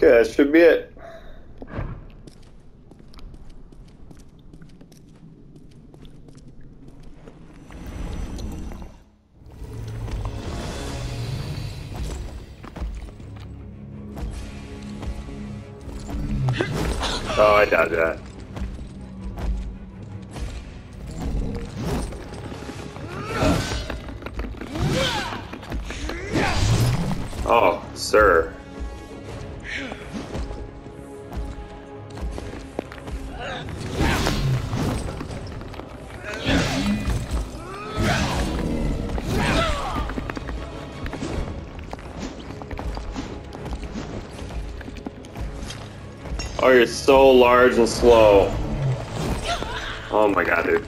Okay, that should be it. Oh, I dodged that. Oh, sir. Oh, you're so large and slow. Oh my god, dude.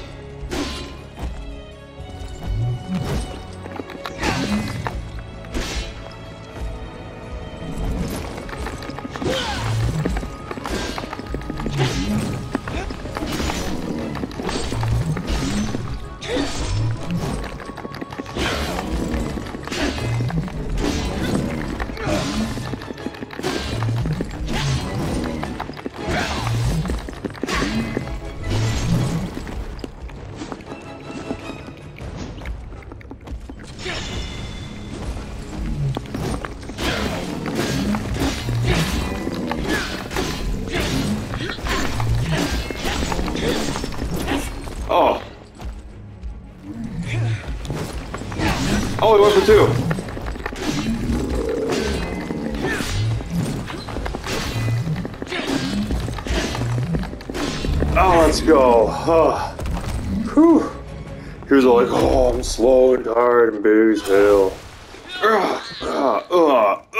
Oh. Oh, he went for two. Oh, let's go. Oh. Whew. He was all like, oh, I'm slow and tired and big as hell. Ugh.